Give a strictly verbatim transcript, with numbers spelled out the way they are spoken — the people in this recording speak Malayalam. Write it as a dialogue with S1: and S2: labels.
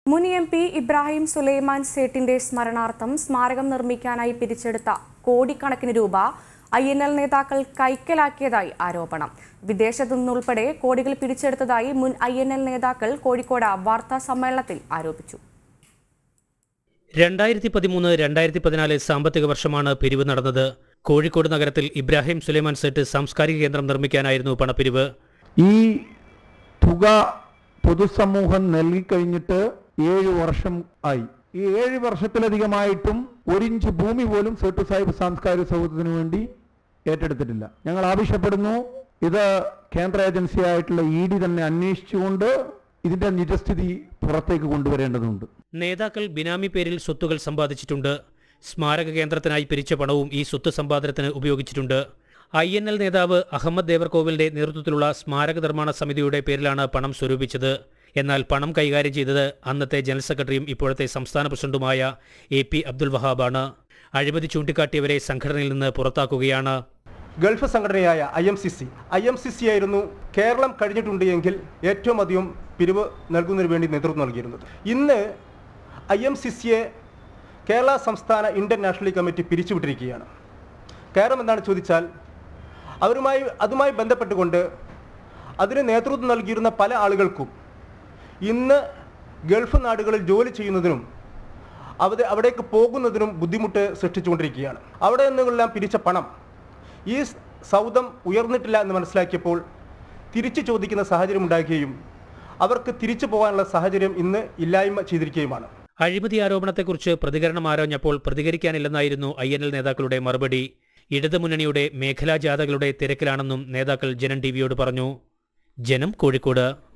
S1: മുൻ എം പി ഇബ്രാഹിം സുലൈമാൻ സേട്ടിന്റെ സ്മരണാർത്ഥം സ്മാരകം നിർമ്മിക്കാനായി പിരിച്ചെടുത്ത കോടിക്കണക്കിന് രൂപ ഐ എൻ എൽ നേതാക്കൾ കൈക്കലാക്കിയതായി ആരോപണം. വിദേശത്തു നിന്നുൾപ്പെടെ കോടികൾ പിരിച്ചെടുത്തതായി മുൻ ഐ എൻ എൽ നേതാക്കൾ കോഴിക്കോട് വാർത്താ സമ്മേളനത്തിൽ ആരോപിച്ചു.
S2: രണ്ടായിരത്തി പതിമൂന്ന് രണ്ടായിരത്തി പതിനാല് സാമ്പത്തിക വർഷമാണ് പിരിവ് നടന്നത്. കോഴിക്കോട് നഗരത്തിൽ ഇബ്രാഹിം സുലൈമാൻ സേട്ട് സാംസ്കാരിക കേന്ദ്രം നിർമ്മിക്കാനായിരുന്നു പണപ്പിരിവ്.
S3: ഈ തുക പൊതുസമൂഹം നൽകിക്കഴിഞ്ഞിട്ട് ഏഴ് വർഷം ആയി. ഈ ഏഴ് വർഷത്തിലധികമായിട്ടും ഒരിഞ്ച് ഭൂമി പോലും സേട്ടു സാഹിബ് സാംസ്കാരിക സൗധത്തിന് വേണ്ടി ഏറ്റെടുത്തിട്ടില്ല. ഞങ്ങൾ ആവശ്യപ്പെടുന്നു, ഇത് കേന്ദ്ര ഏജൻസിയായിട്ടുള്ള ഇ ഡി തന്നെ അന്വേഷിച്ചുകൊണ്ട് ഇതിന്റെ നിജസ്ഥിതി പുറത്തേക്ക് കൊണ്ടുവരേണ്ടതുണ്ട്.
S2: നേതാക്കൾ ബിനാമി പേരിൽ സ്വത്തുകൾ സമ്പാദിച്ചിട്ടുണ്ട്. സ്മാരക കേന്ദ്രത്തിനായി പിരിച്ച പണവും ഈ സ്വത്ത് സമ്പാദനത്തിന് ഉപയോഗിച്ചിട്ടുണ്ട്. ഐ എൻ എൽ നേതാവ് അഹമ്മദ് ദേവർകോവിലിന്റെ നേതൃത്വത്തിലുള്ള സ്മാരക നിർമ്മാണ സമിതിയുടെ പേരിലാണ് പണം സ്വരൂപിച്ചത്. എന്നാൽ പണം കൈകാര്യം ചെയ്തത് അന്നത്തെ ജനറൽ സെക്രട്ടറിയും ഇപ്പോഴത്തെ സംസ്ഥാന പ്രസിഡന്റുമായ എ പി അബ്ദുൽ വഹാബാണ്. അഴിമതി ചൂണ്ടിക്കാട്ടിയവരെ സംഘടനയിൽ നിന്ന് പുറത്താക്കുകയാണ്.
S4: ഗൾഫ് സംഘടനയായ I M C C I M C C ആയിരുന്നു കേരളം കഴിഞ്ഞിട്ടുണ്ട് എങ്കിൽ ഏറ്റവും അധികം പിരിവ് നൽകുന്നതിന് വേണ്ടി നേതൃത്വം നൽകിയിരുന്നത്. ഇന്ന് ഐ എം സി സിയെ കേരള സംസ്ഥാന ഇന്ത്യൻ നാഷണൽ കമ്മിറ്റി പിരിച്ചുവിട്ടിരിക്കുകയാണ്. കാരണം എന്താണെന്ന് ചോദിച്ചാൽ, അവരുമായി അതുമായി ബന്ധപ്പെട്ടുകൊണ്ട് അതിന് നേതൃത്വം നൽകിയിരുന്ന പല ആളുകൾക്കും ഇന്ന് ഗൾഫ് നാടുകളിൽ ജോലി ചെയ്യുന്നതിനും അവിടെ അവിടേക്ക് പോകുന്നതിനും ബുദ്ധിമുട്ട് സൃഷ്ടിച്ചുകൊണ്ടിരിക്കുകയാണ്. അവിടെ നിന്നെല്ലാം പിരിച്ച പണം ഈ സൗധം ഉയർന്നിട്ടില്ല എന്ന് മനസ്സിലാക്കിയപ്പോൾ തിരിച്ചു ചോദിക്കുന്ന സാഹചര്യം ഉണ്ടാകുകയും അവർക്ക് തിരിച്ചു പോകാനുള്ള സാഹചര്യം ഇന്ന് ഇല്ലായ്മ ചെയ്തിരിക്കുകയുമാണ്.
S2: അഴിമതി ആരോപണത്തെക്കുറിച്ച് പ്രതികരണം ആരോഞ്ഞപ്പോൾ പ്രതികരിക്കാനില്ലെന്നായിരുന്നു ഐ എൻ എൽ നേതാക്കളുടെ മറുപടി. ഇടതുമുന്നണിയുടെ മേഖലാ ജാഥകളുടെ തിരക്കിലാണെന്നും നേതാക്കൾ ജനം ടിവിയോട് പറഞ്ഞു. ജനം, കോഴിക്കോട്.